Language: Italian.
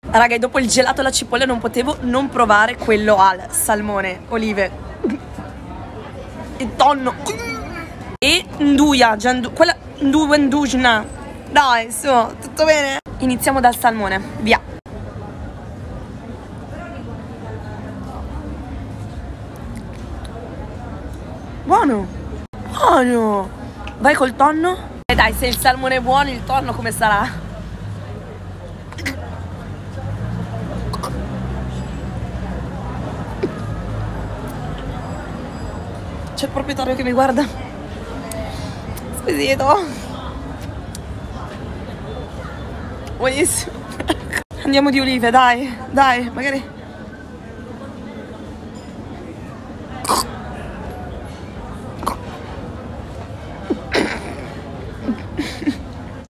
Raga, e dopo il gelato alla cipolla non potevo non provare quello al salmone, olive e tonno e nduja, quella ndujna. Dai, su, tutto bene? Iniziamo dal salmone, via. Buono, buono. Vai col tonno? E dai, se il salmone è buono, il tonno come sarà? C'è il proprietario che mi guarda. Squisito. Buonissimo. Andiamo di olive, dai, dai, magari